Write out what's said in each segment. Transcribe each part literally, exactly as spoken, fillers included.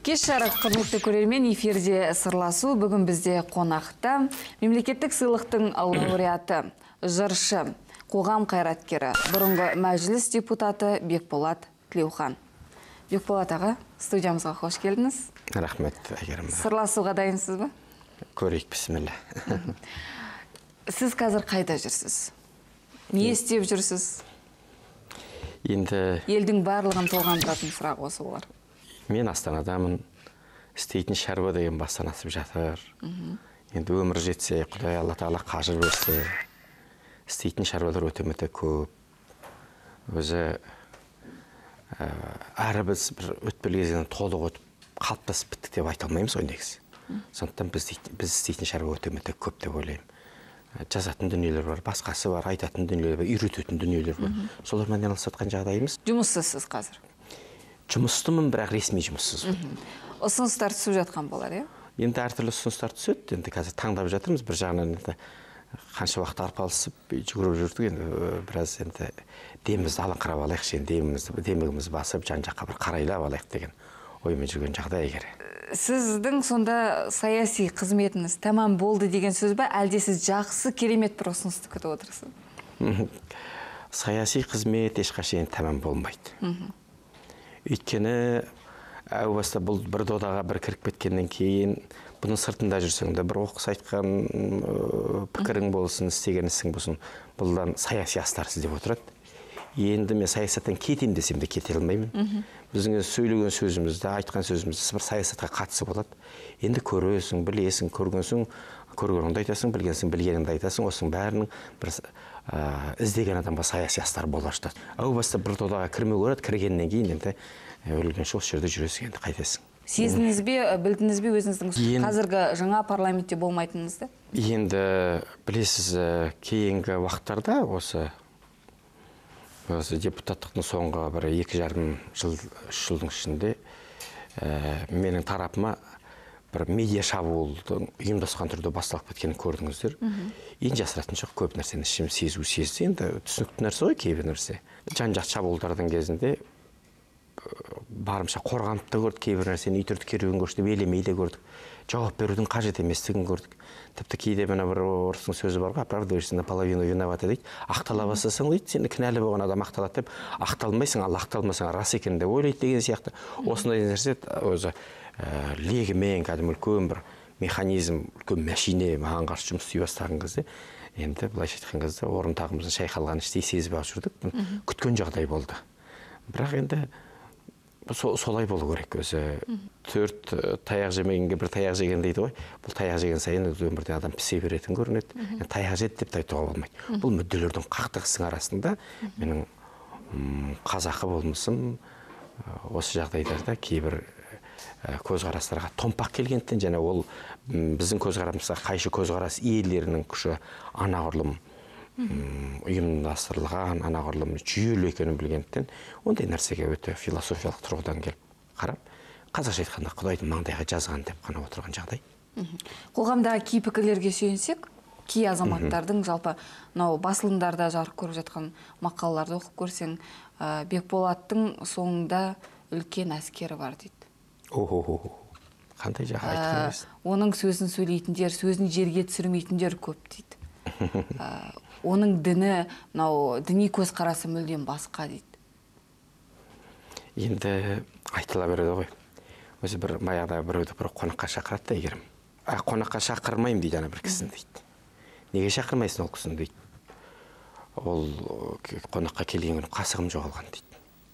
Кеш жарық құрметті көрермен, эфирде сырласу. Бүгін бізде қонақта мемлекеттік сыйлықтың лауреаты, жыршы, қоғам қайраткері, бұрынғы мәжіліс депутаты Бекболат Тілеухан. Бекболат аға, студиямызға қош келдіңіз. Рахмет, Әйгерім. Сырласуға дайынсыз ба? Көрейік, бісміллә. Сіз қазір қайда жүрсіз? Не істеп жүрсіз? Енді елдің барлығын толғандыратын сұрақ осы болар. Мен Астанадамын, істейтін шаруа деген бастан асып жатыр. Енді өмір жетсе, Құдай Алла Тағала қажыр берсе, істейтін шаруалар өте-мөте көп. Өзі әрі біз бір өтпелі кезеңнен толық өтіп, қалыптасып біттік деп айта алмаймыз ғой негізі. Сондықтан біз істейтін шаруа өте-мөте көп деп ойлаймын. Жазатын дүниелер бар, басқасы бар, айтатын дүниелер бар, үйрететін дүниелер бар. Солармен айналысатын жағдайымыз. Жұмыссыз қазір? Жұмыстымын, бірақ ресми жұмыссыз. Ұсыныстар түсіп жатқан болар, е? Енді әртүрлі ұсыныстар түседі. Енді қазір таңдап жатырмыз. Бір жағынан енді қанша уақыт арпалысып жүгіріп жүрдік. Енді біраз енді демімізді алаңқырап алайықшы, демігімізді басып, жан-жаққа бір қарайлап алайық деген оймен жүрген жағдай егер. Сіздің сонда саяси қызметіңіз тамам болды деген сөз бе, әлде сіз жақсы керемет бір ұсынысты күтіп отырсыз? Саяси қызмет ешқашан тамам болмайды. Өйткені әу баста бұл бір додаға бір кіріп кеткеннен кейін, бұның сыртында жүрсең де, бір оқыс айтқан пікірің болсын, істеген ісің болсын, бұлдан саяси астарсыз деп отырады. Енді мен саясаттан кетейін десем де кете алмаймын. Біздің сөйлеген сөзімізді, айтқан сөзімізді бір саясатқа қатысы болады. Енді көресің, білесің, көргенсің, көргеніңді айтасың, білгенсің, білгеніңді айтасың, осының бәрінің бір іздеген адамға саяси астар бола жатады. Әу баста бір додаға кірмеу көреді, кіргеннен кейін енді өлгенше осы жерде жүресің, енді қайтесің. Сездіңіз бе, білдіңіз бе өзіңіздің қазіргі жаңа парламентте болмайтыныңызды? Енді білесіз, кейінгі уақыттарда осы осы депутаттықтың соңғы бір екі жарым жыл, үш жылдың ішінде менің тарапыма бір медиа шабуылдың ұйымдасқан түрде басталып кеткенін көрдіңіздер. Енді жасыратын жоқ, көп нәрсені ішім сезу сезді. Енді түсінікті нәрсе ғой, кейбір нәрсе. Жан-жақ шабуылдардың кезінде барымша қорғанып та көрдік, кейбір нәрсені үйтірді керуен көрдік, елемей де көрдік. Жауап берудің қажет еместігін көрдік. Тіпті кейде мына бір орыстың сөзі бар ғой, оправдываешься наполовину виновата дейді. Ақтала бастасаң дейді, сені кінәлі болған адам ақталады деп, ақталмайсың, ал ақталмасаң рас екен деп ойлайды деген сияқты. Осындай нәрсе өзі легімен кәдімгі үлкен бір механизм, үлкен мәшине маған қарсы жұмыс істей бастаған кезде, енді былайша айтқан кезде орын тағымыздың шайқалғанын іштей сезіп алып жүрдік. Күткен жағдай болды. Бірақ енді солай болу керек. Өзі төрт таяқ жемегенге бір таяқ жеген дейді ғой. Бұл таяқ жеген сайын өмірде адам пісе беретін көрінеді. Таяқ жеді деп айтуға болмайды. Бұл мүдделердің қақтығысының арасында менің қазақы болмысым осы жағдайларда кейбір көзқарастарға томпақ келгендіктен, және ол біздің көзқарасымызға қайшы көзқарас иелерінің күші анағұрлым ұйымдастырылған, анағұрлым жүйелі екенін білгендіктен, ондай нәрсеге өте философиялық тұрғыдан келіп қарап, қазақша айтқанда Құдайдың маңдайға жазған деп қана отырған жағдай. Қоғамдағы кей пікірлерге сүйенсек, кей азаматтардың жалпы басылымдарда жарық көріп жатқан мақалаларды оқып көрсең, Бекболаттың соңында үлкен әскері бар дейді. О-хо-хо, қандай жаға айтқаныңыз? Оның сөзін сөйлейтіндер, сөзін жерге түсірмейтіндер көп дейді. Оның діні, діни көзқарасы мүлдем басқа дейді. Енді айтыла береді ғой. Өзі бір баяғыда біреуді бір қонаққа шақырады да, егерім. Қонаққа шақырмайым дейді ана бір кісін дейді. Неге шақырмайсың ол кісін дейді. Ол қонаққа келген күні қасығым жоғалған дейді.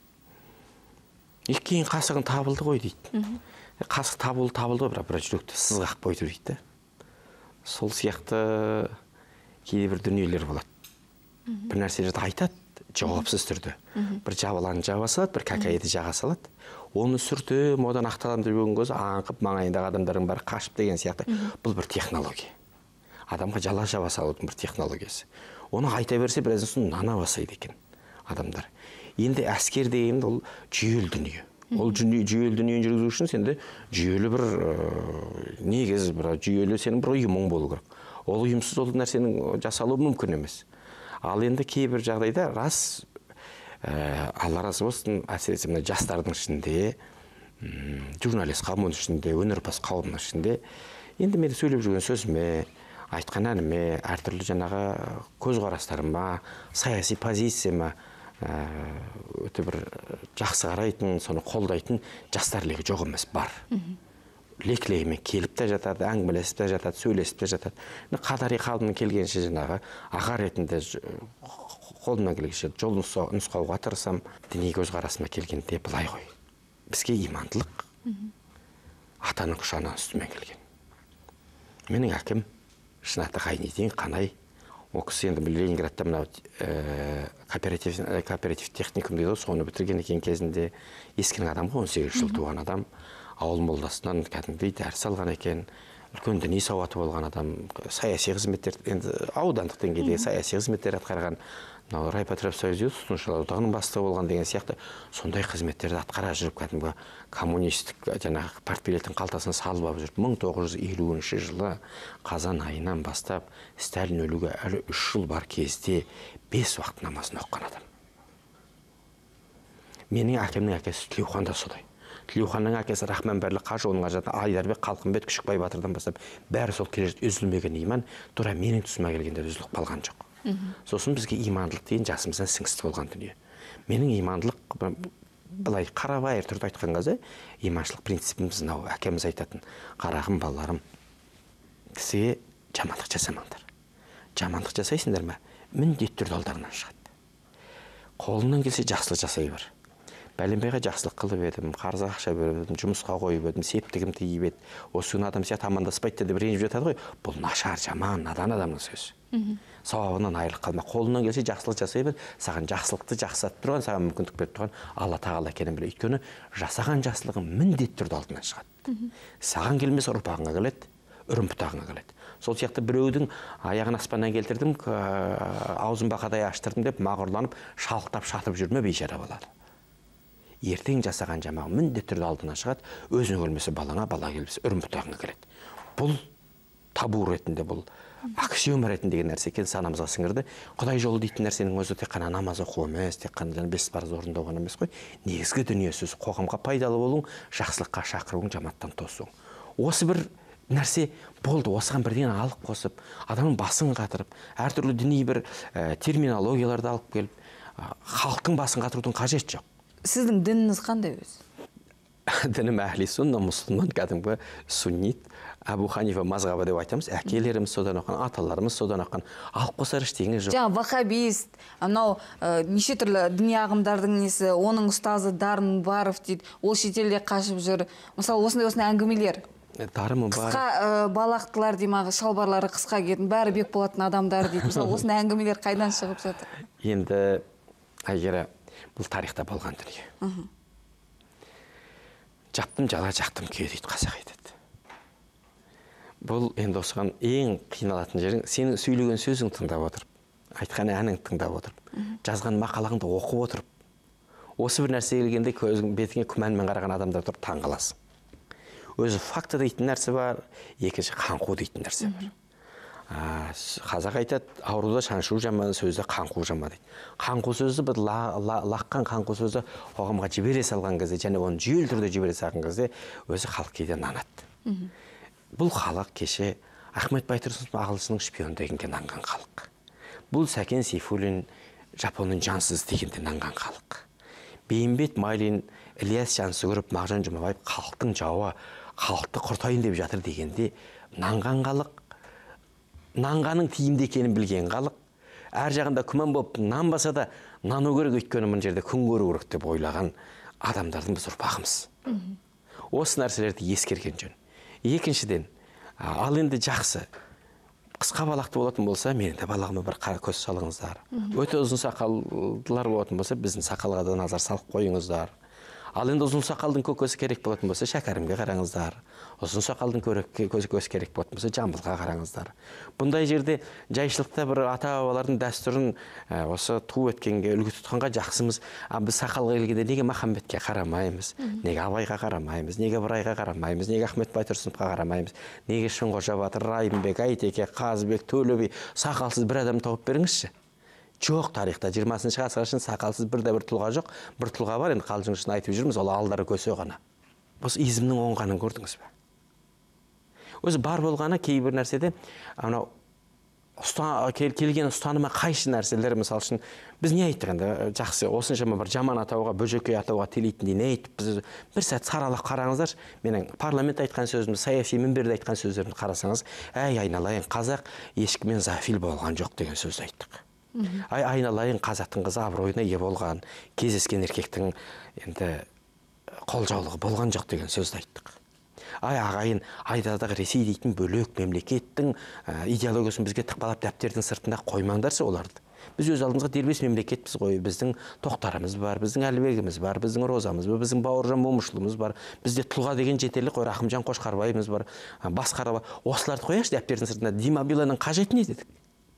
Кейін қасығын табылды ғой дейді. Қасық табылды, табылды ғой, бірақ бір жүректі сызғақ қойды дейді. Сол сияқты кейде бір дүниелер болады. Бір нәрселерді айтады, жауапсыз түрде. Бір жабаланы жаба салады, бір какайды жаға салады. Оны сүртіп, одан ақталамын деп жүрген көзі аңқып, маңайындағы адамдардың бәрі қашып деген сияқты. Бұл бір технология. Адамға жала жаба салудың бір технологиясы. Оны айта берсе, біраздан соң нана басайды екен адамдар. Енді әскер деген ол жүйелі дүние. Ол жүйелі дүниені жүргізу үшін сенде жүйелі бір негіз, бір жүйелі сенің бір ұйымың болу керек. Ол ұйымсыз ол нәрсенің жасалуы мүмкін емес. Ал енді кейбір жағдайда рас Алла разы болсын, әсіресе мына жастардың ішінде журналист қауымның ішінде, өнерпаз қауымның ішінде енді мен сөйлеп жүрген сөзіме, айтқан әніме, әртүрлі жаңағы көзқарастарыма, саяси позицияма өте бір жақсы қарайтын, соны қолдайтын жастар легі жоқ емес, бар. Леклегімен келіп те жатады, әңгімелесіп те жатады, сөйлесіп те жатады. Қатари қалымның келгенше жаңағы аға ретінде қолымнан келгенше жол нұсқауға тырысам, діни көзқарасыма келгенде былай ғой. Бізге имандылық атаның құшағынан үстімен келген. Менің әкем Шынаты Ғайнидин Қанай, ол кісі енді Ленинградта мынау кооператив техникум дейді, соны бітірген екен кезінде. Ескінің адам ғой, он сегіз жыл туған адам. Ауыл молдасынан кәдімгідей дәріс алған екен. Үлкен діни сауаты болған адам, саяси қызметтер, енді аудандық деңгейдегі саяси қызметтер атқарған, райпотребсоюзы тұтынушылар одағының бастығы болған деген сияқты сондай қызметтерді атқара жүріп, кәдімгі коммунистік жаңағы партбилеттің қалтасына салып алып жүріп, мың тоғыз жүз елуінші жылы қазан айынан бастап Сталин өлуге әлі үш жыл бар кезде бес уақыт намазын оқыған адам. Менің әкемнің әкесі Тілеухан да содай. Тілеуханның әкесі Рахманберлі қажы, оның ажаты Айдарбек, Қалқымбет, Күшікбай батырдан бастап бәрі сол келе үзілмеген иман, тура менің тұсыма келгенде үзіліп қалған жоқ. Сосын бізге имандылық деген жасымыздан сіңісті болған дүние. Менің имандылық былай қарабайыр түрде айтқан кезде иманшылық принципіміз мынау, әкеміз айтатын: қарағым, балаларым, кісіге жамандық жасамаңдар. Жамандық жасайсыңдар ма, міндетті түрде алдарынан шығады. Қолыңнан келсе жақсылық жасай бер. Бәленбайға жақсылық қылып едім, қарыз ақша беріп едім, жұмысқа қойып едім, септігім тиіп еді. Осы күні адам сияқты амандаспайды деп ренжіп жатады ғой. Бұл нашар, жаман, надан адамның сөзі. Сауабынан айырылып қалма. Қолынан келсе жақсылық жасай бер. Саған жақсылықты жақсартып тұрған, саған мүмкіндік беріп тұрған Алла тағала екенін біле. Өйткені жасаған жақсылығың міндетті түрде алдынан шығады. Саған келмес ұрпағыңа келеді, үрім-бұтағыңа келеді. Сол сияқты біреудің аяғын аспаннан келтірдім, аузын бақадай аштырдым деп мағұрланып, шалықтап шатып жүрме, бейшара болады. Ертең жасаған жамағы міндетті түрде алдынан шығады, өзің өлмесе балаңа, бала келмесе үрім-бұтағыңа келеді. Бұл табу ретінде, бұл аксиом ретінде деген нәрсе екен, санамызға сіңірді. Құдай жолы дейтін нәрсенің өзі тек қана намаз оқу емес, тек қана бес парыз орындау ғана емес қой. Негізгі дүние сөз, қоғамға пайдалы болуың, жақсылыққа шақыруың, жаматтан тосуың. Осы бір нәрсе болды, осыған бірден алып қосып, адамның басын қатырып, әртүрлі діни бір терминологияларды алып келіп, халықтың басын қатырудың қажеті жоқ. Сіздің дініңіз қандай өзі? Дінім әхли сунна, мұсылман, кәдімгі суннит, Абу Ханифа мазғабы деп айтамыз. Әкелеріміз содан оққан, аталарымыз содан оққан. Алып қосар ештеңе жоқ. Жаңа вахабист, анау неше түрлі діни ағымдардың несі, оның ұстазы Дарын Баров дейді, ол шетелде қашып жүр. Мысалы, осындай осындай әңгімелер. Дарымы бар. Қысқа балақтылар деймағы, шалбарлары қысқа киетін, бәрі бек болатын адамдар дейді. Мысалы, осындай әңгімелер қайдан шығып жатыр? Енді Айгера, бұл тарихта болған дүние. Жаптым жала, жақтым күйе дейді, қазақ айтады. Бұл енді осыған ең қиналатын жерің, сенің сөйлеген сөзің тыңдап отырып, айтқан әнің тыңдап отырып, жазған мақалаңды оқып отырып, осы бір нәрсе келгенде көзің бетіңе күмәнмен қараған адамдар тұрып таң қаласың. Өзі факты дейтін нәрсе бар, екінші қаңқу дейтін нәрсе бар. Қазақ айтады, ауруда шаншу жама, сөзді қаңқу жама дейді. Қаңқу сөзді бір лаққан қаңқу сөзді қоғамға жібере салған кезде, және оны жүйелі түрде жібере салған кезде өзі халық кейде нанады. Бұл халық кеше Ахмет Байтұрсынов ағылшынның шпион дегенге нанған халық. Бұл Сәкен Сейфуллин Жапонның жансыз дегенде нанған халық. Бейімбет Майлин, Ілияс Жансүгіров, Мағжан Жұмабаев халықтың жауы, халықты құртайын деп жатыр дегенде нанған халық. Нанғаның тиімді екенін білген халық, әр жағында күмән болып нанбаса да нану керек, өйткені мына жерде күн көру керек деп ойлаған адамдардың біз ұрпағымыз. Осы нәрселерді ескерген жөн. Екіншіден, ал енді жақсы, қысқа балақты болатын болса, менің де балағыма бір қара көз салыңыздар. Өте ұзын сақалдылар болатын болса, біздің сақалға да назар салып қойыңыздар. Ал енді ұзын сақалдың көкесі керек болатын болса, Шәкәрімге қараңыздар. Ұзын сақалдың көзі керек болатын болса, Жамбылға қараңыздар. Бұндай жерде жайшылықта бір ата-бабалардың дәстүрін осы ту еткенге, үлгі тұтқанға жақсымыз. Біз сақалға келгенде неге Махамбетке қарамаймыз, неге Абайға қарамаймыз, неге Ыбырайға қарамаймыз, неге Ахмет Байтұрсыновқа қарамаймыз, неге Шыңғожа Батыр, Райымбек, Әйтеке, Қазыбек, Төлеби сақалсыз бір адам тауып беріңізші. Жоқ, тарихта жиырмасыншы ғасыр үшін сақалсыз бірде бір тұлға жоқ. Бір тұлға бар, енді қалжың үшін айтып жүрміз, ол алдары көсе ғана. осы измнің оңғанын көрдіңіз бе? Өзі бар болғаны кейбір нәрседе анау келген ұстаныма қайшы нәрселер, мысалы үшін біз не айттық енді жақсы осыншама бір жаман атауға, бөжеке атауға телейтіндей не айтып, біз бір сәт саралап қараңыздар, менің парламент айтқан сөзімді, саяси мінберде айтқан сөздерімді қарасаңыз, әй айналайын, қазақ ешкімен зафил болған жоқ деген сөз айттық. Ай айналайын, қазақтың қызы абыройына ие болған, кездескен еркектің енді қолжаулығы болған жоқ деген сөзді айттық. Ай ағайын, айдадағы Ресей дейтін бөлек мемлекеттің идеологиясын бізге тықпалап дәптердің сыртында қоймаңдарсы оларды. Біз өз алдымызға дербес мемлекетпіз ғой, біздің тоқтарымыз бар, біздің әлібегіміз бар, біздің розамыз бар, біздің бауыржан момышұлымыз бар, бізде тұлға деген жетерлік қой, Рахымжан Қошқарбайымыз бар, басқара бар. Осыларды қояшы дәптердің сыртында. Дима Биланның қажеті не дедік?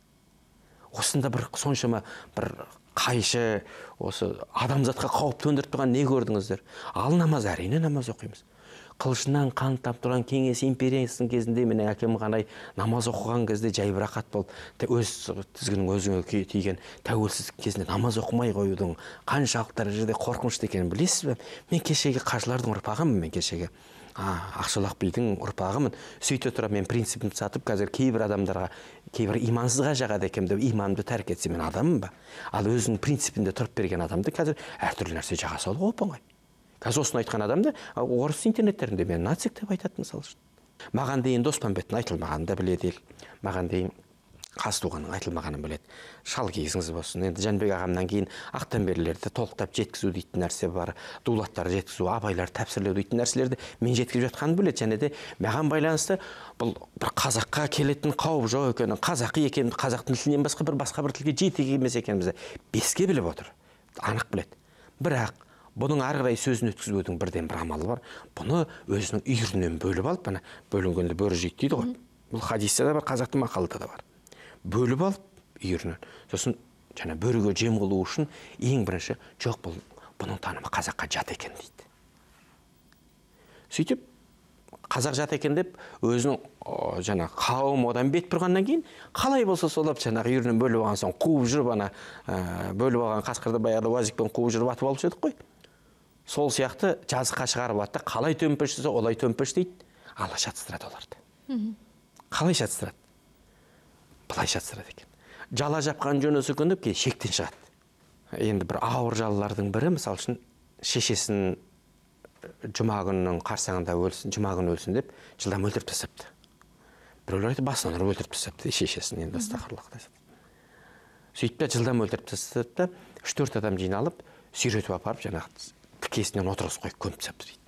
Осында бір соншама бір қайшы, осы адамзатқа қауіп төндіріп тұрған не көрдіңіздер? Ал намаз, әрине намаз оқимыз. Қылышынан қан таптырған кеңес империясының кезінде менің әкем ғанай намаз оқыған кезде жайбырақат болып, өз тізгінің өзіңе тиген тәуелсіздік кезінде намаз оқымай қоюдың қаншалық дәрежеде қорқынышты екенін білесіз бе? Мен кешегі қажылардың ұрпағымын, мен кешегі Ақшолақ бидің ұрпағымын. Сөйте тұра мен принципімді сатып, қазір кейбір адамдарға, кейбір имансызға жағады екем деп иманымды тәрк етсе мен адаммын ба? Ал өзінің принципінде тұрып берген адамды қазір әртүрлі нәрсе жаға салуға оп-оңай. Қазір осыны айтқан адамды орыс интернеттерінде мен нацик деп айтады мысалы үшін. Маған дейін Доспамбеттің айтылмағанын да біледі ел. Маған дейін Қазтуғанның айтылмағанын біледі. Шал кезіңіз болсын. Енді Жәнбек ағамнан кейін ақтамберлерді толықтап жеткізу дейтін нәрсе бар. Дулаттарды жеткізу, абайларды тәпсірлеу дейтін нәрселерді мен жеткізіп жатқанын біледі. Және де маған байланысты бұл бір қазаққа келетін қауіп жоқ екенін, қазақи екенін, қазақтың тілінен басқа бір басқа бір тілге жетек емес екенімізді беске біліп отыр. Анық біледі. Бірақ бұның ары қарай сөзін өткізудің бірден бір амалы бар. Бұны өзінің үйірінен бөліп алып, ана бөлінгенде бөрі жейді дейді ғой. Бұл хадисте де бар, қазақтың мақалында да бар. Бөліп алып үйірінен. Сосын жаңа бөріге жем қылу үшін ең бірінші жоқ, бұл бұның танымы қазаққа жат екен дейді. Сөйтіп қазақ жат екен деп өзінің жаңа қауым одан бет бұрғаннан кейін қалай болса солап жаңа үйірінен бөліп алған соң қуып жүріп ана бөліп алған қасқырды баяғыда уазикпен қуып жүріп атып алып едік қой. Сол сияқты жазыққа шығарып атты, қалай төмпешсе олай төмпеш дейді. Алла шатыстырады оларды. Қалай шатыстырады? Былай шатыстырады екен. Жала жапқан жөнесі күндіп кейін шектен шығады. Енді бір ауыр жалалардың бірі, мысалы үшін шешесін жұма күнінің қарсаңында өлсін, жұма күні өлсін деп жылдам өлтіріп тастапты. Біреулер айтты, басынан ұрып өлтіріп тастапты шешесін, енді астағфирлах десіп. Сөйтіп жылдам өлтіріп тастапты, үш төрт адам жиналып, сүйретіп апарып, жаңағы тікесінен отырғызып қойып көміп тастапты дейді.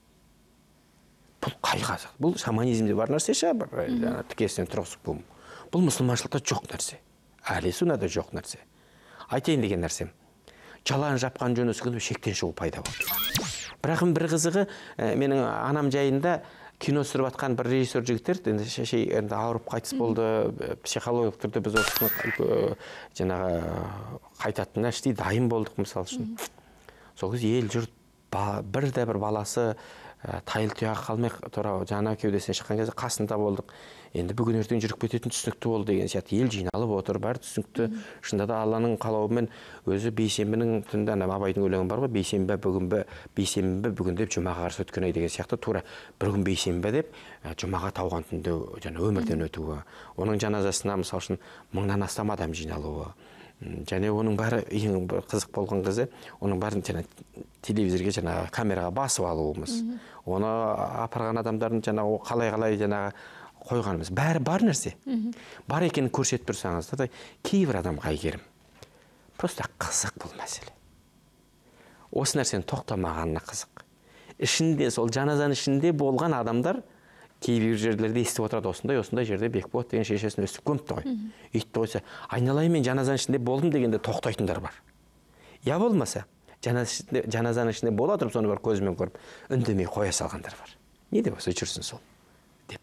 Бұл қай қазақ? Бұл шаманизмде бар нәрсе ше, бір тікесінен тұрғызып бұл. Бұл мұсылманшылықта жоқ нәрсе. Әлі суннада жоқ нәрсе. Айтайын деген нәрсем. Жаланы жапқан жөнесі күні шектен шығу пайда болды. Бірақ бір қызығы, менің анам жайында кино түсіріп атқан бір режиссер жігіттер, енді шешей енді ауырып қайтыс болды, психологиялық түрде біз осыны жаңағы қайтатынына іштей дайын болдық мысалы үшін. Сол кез ел жұрт бірде бір баласы тайыл тұяғы қалмай тұра жана кеудесінен шыққан кезде қасында болдық. Енді бүгін ертең жүріп кететін түсінікті болды деген сияқты ел жиналып отыр, бәрі түсінікті. Шында да Алланың қалауымен өзі бейсенбінің түнде Абайдың өлеңі бар ғой, бейсенбі бүгінбі, бейсенбі бүгін деп жұмаға қарсы өткен ай деген сияқты тура бір күн бейсенбі деп жұмаға тауған түнде жаңа өмірден өтуі. Оның жаназасына мысалы үшін мыңнан астам адам жиналуы. Және оның бәрі ең қызық болған кезде, оның бәрін жаңа телевизорге жаңа камераға басып алуымыз. Оны апарған адамдардың жаңа қалай-қалай жаңа қойғанымыз. Бәрі бар нәрсе. Бар екенін көрсетіп тұрсаңыз, да кейбір адамға әйгерім. Просто қызық бұл мәселе. Осы нәрсені тоқтамағанына қызық. Ішінде, сол жаназаның ішінде болған адамдар кейбір жерлерде естіп отырады, осындай, осындай жерде Бекболат деген шешесін өстіп көміпті ғой. Өйтті қойса, айналайын мен жаназаның ішінде болдым дегенде тоқтайтындар бар. Я болмаса, жаназаның ішінде бола тұрып, соны бар көзімен көріп, үндемей қоя салғандар бар. Не деп осы жүрсін сол? Деп.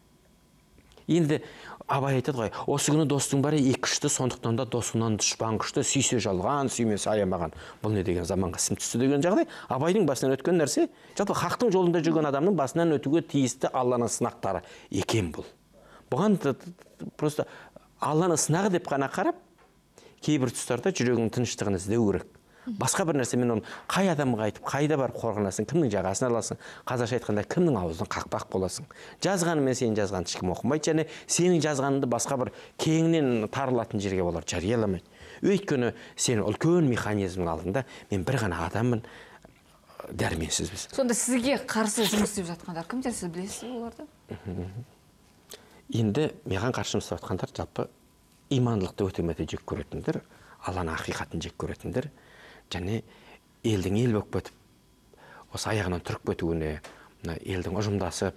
Енді Абай айтады ғой, осы күні достың бәрі екі күшті, сондықтан да досыңнан дұшпан күшті, сүйсе жалған, сүймесе аямаған. Бұл не деген заманға сім түсті деген жағдай. Абайдың басынан өткен нәрсе, жалпы хақтың жолында жүрген адамның басынан өтуге тиісті Алланың сынақтары екен бұл. Бұған просто Алланың сынағы деп қана қарап, кейбір тұстарда жүрегінің тыныштығын іздеу керек. Басқа бір нәрсе, мен оны қай адамға айтып, қайда барып қорғанасың, кімнің жағасын аласың, қазақша айтқанда кімнің аузын қақпақ боласың. Жазғанымен сенің жазғанды ешкім оқымайды, және сенің жазғаныңды басқа бір кеңінен тарылатын жерге олар жарияламайды. Өйткені сен үлкен механизмнің алдында мен бір ғана адаммын, дәрменсізбіз. Сонда сізге қарсы жұмыс істеп жатқандар кімдер, сіз білесіз оларды? Енді маған қарсы жұмыс істеп жатқандар жалпы имандылықты өте мөте жек көретіндер, Алланың ақиқатын жек көретіндер, және елдің ел болып кетіп, осы аяғынан тұрып кетуіне, елдің ұжымдасып,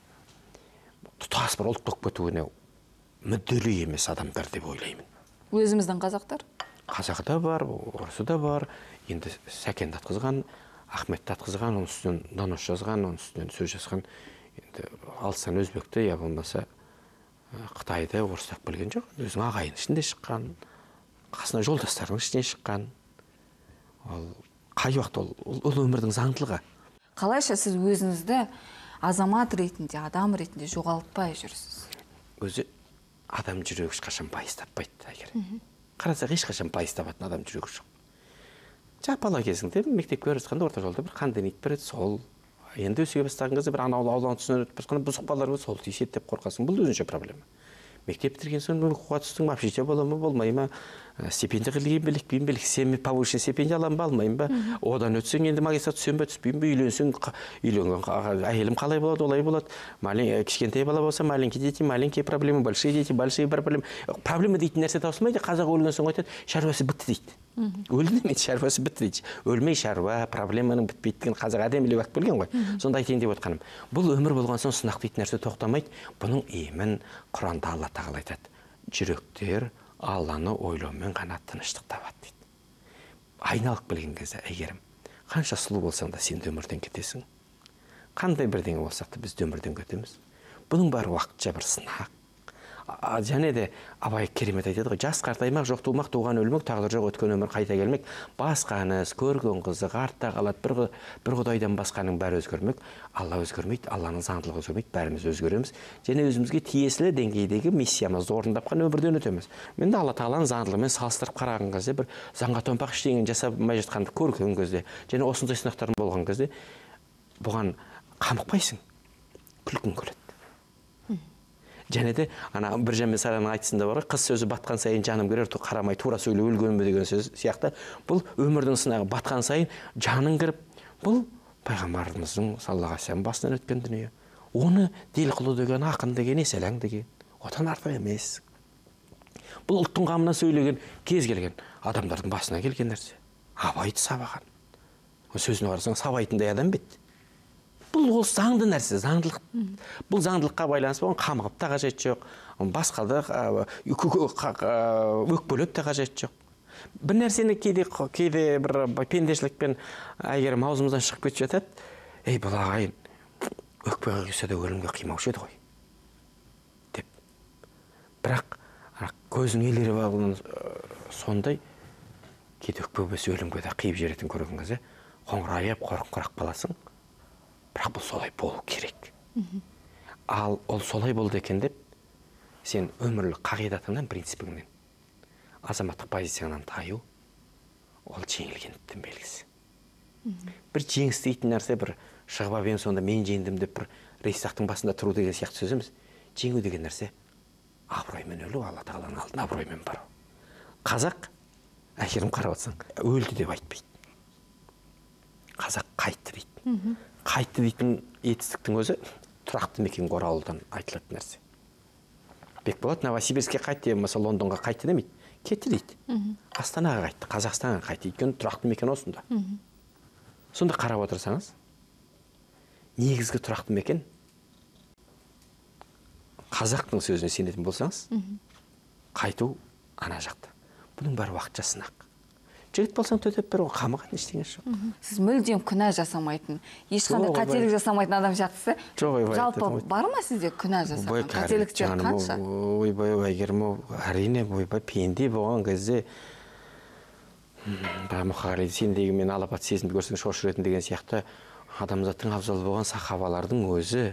тұтас бір ұлт болып кетуіне мүдделі емес адамдар деп ойлаймын. Өзіміздің қазақтар? Қазақ та бар, орысы да бар. Енді Сәкенді атқызған, Ахметті атқызған, оның үстінен Донош жазған, оның үстінен сөз жазған. Енді алыстан өзбекті, я болмаса Қытайды орыстап білген жоқ. Өзінің ағайын ішінде шыққан, қасына жолдастарының ішіне шыққан. Ол қай уақыт ол, ол өмірдің заңдылығы. Қалайша сіз өзіңізді азамат ретінде, адам ретінде жоғалтпай жүрсіз? Өзі адам жүрегі ешқашан байыз таппайды, Әйгерім. Қарасақ ешқашан байыз табатын адам жүрегі жоқ. Жаңа бала кезіңде мектепке бара жатқанда орта жолда бір қандай ниет береді, сол. Енді өсіге бастаған кезде бір анау ауланың тұсынан өтіп бара жатқанда бұзық балалар бар, сол тиіседі деп қорқасың. Бұл өзінше проблема. Мектеп бітірген соң оқуға түстің, общежитие бола ма, болмай ма, стипендия қилейін белек, бейін белек, сен повышенный стипендия аламын ба, алмайын ба, одан өтсең енді магистратура түсем бе, түспейін бе, үйленсең, үйленген әйелім қалай болады, олай болады. Кішкентай бала болса, маленький дети, маленькие проблемы, большие дети, большие проблемы. Проблема дейтін нәрсе таусылмайды, қазақ өлген соң айтады, шаруасы бітті дейді. Өлді демейді, шаруасы бітті дейді. Өлмей шаруа, проблеманың бітпейтін қазақ әдемілеп айтып келген ғой. Сонда айтайын деп отқаным. Бұл өмір болған соң сынақ дейтін нәрсе тоқтамайды. Бұның емін Құранда Алла тағала айтады. Жүректер Алланы ойлаумен ғана тыныштық табады дейді. Айналып келген кезде, Әйгерім, қанша сұлу болсаң да сен өмірден кетесің. Қандай бірдеңе болсақ та біз өмірден кетеміз. Бұның бәрі уақытша бір сынақ. Және де Абай керемет айтады ғой, жас қартаймақ, жоқ тумақ, туған өлмек, тағдыр жоқ өткен өмір қайта келмек. Басқаныз, көрген қызық, артта қалады, бір, бір құдайдан басқаның бәрі өзгермек. Алла өзгермейді, Алланың заңдылығы өзгермейді, бәріміз өзгереміз. Және өзімізге тиесілі деңгейдегі миссиямызды орындап қана өмірден өтеміз. Мен де Алла тағаланың заңдылығымен салыстырып қараған кезде бір заңға томпақ ештеңені жасамай жатқанды көрген кезде, және осындай сынақтардың болған кезде бұған қамықпайсың, күлкің келеді. Және де ана бір жәмбе сараның айтысында бар, қыз сөзі батқан сайын жаным кірер, қарамай тура сөйлеу өлгенбе деген сөз сияқты. Бұл өмірдің сынағы батқан сайын жаның кіріп, бұл пайғамбарымыздың саллаллаху алейхи ва саллям басынан өткен дүние. Оны дел қылу деген, ақын деген, еселәң деген, одан артық емес. Бұл ұлттың қамына сөйлеген, кез келген адамдардың басына келген нәрсе. Абайды сабаған. Сөзіне қарасаң, сабайтындай адам бет. Бұл ол заңды нәрсе, заңдылық. Бұл заңдылыққа байланысты болған қамығып та қажет жоқ, басқа да өкпелеп те қажет жоқ. Бір нәрсені кейде кейде бір пендешілікпен Әйгерім аузымыздан шығып кетіп жатады. Ей, бұл ағайын, өкпеге күйсе де өлімге қимаушы еді ғой. Деп. Бірақ көзің елері бағылын сондай, кейде өкпе бөсі өлімге де қиып жеретін көрген кезде, қоңырайып, қорқыңқырақ қаласың. Бірақ бұл солай болу керек. Ал ол солай болды екен деп, сен өмірлік қағидатыңнан, принципіңнен, азаматтық позицияңнан таю, ол жеңілгендіктің белгісі. Бір жеңіс дейтін нәрсе, бір шығып алып сонда мен жеңдім деп бір рейхстагтың басында тұру деген сияқты сөз емес. Жеңу деген нәрсе абыроймен өлу, Алла тағаланың алдында абыроймен бару. Қазақ, Әйгерім қарап отырсаң, өлді деп айтпайды. Қазақ қайтты дейді. Қайтты дейтін етістіктің өзі тұрақты мекен оралудан айтылатын нәрсе. Бекболат Новосибирскке қайтты, мысалы Лондонға қайтты демейді. Кетті дейді. Астанаға қайтты, Қазақстанға қайтты. Өйткені тұрақты мекен осында. Сонда қарап отырсаңыз, негізгі тұрақты мекен қазақтың сөзіне сенетін болсаңыз, қайту ана жақта. Бұның бәрі уақытша сынақ. Жігіт болсаң төтеп бір, қамығатын ештеңе жоқ. Сіз мүлдем күнә жасамайтын, ешқандай қателік жасамайтын адам сияқтысыз. Жалпы бар ма сізде күнә жасаған? Қателіктер қанша? Ойбай, Әйгерім, әрине, ойбай, пенде болған кезде Мұқағали сендегі мен алапат сезімді көрсең шошыретін деген сияқты адамзаттың абзалы болған сахабалардың өзі